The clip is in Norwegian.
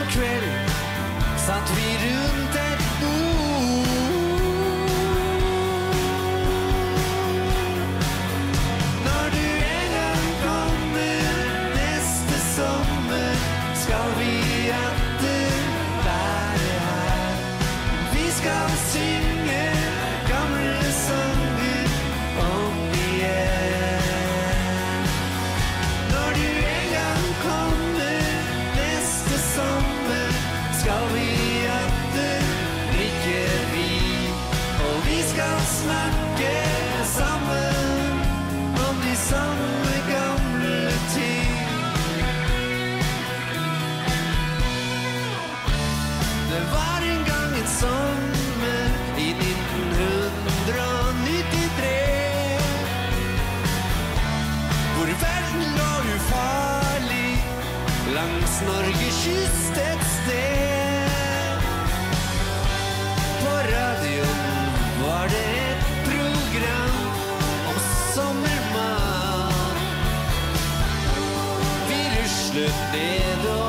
kveld satt vi rundt et bord. Når du en gang kommer neste sommer, skal vi atter være her. Vi skal synge gamle sanger om igjen. Når du en gang kommer neste sommer, skal vi atter drikke vin, og vi skal snakke sammen om de samme gamle ting. Det var en gang en sommer i 1993, hvor verden lå ufarlig langs Norges kyst et sted. På radioen var det et program om sommermat. Vi ruslet ned og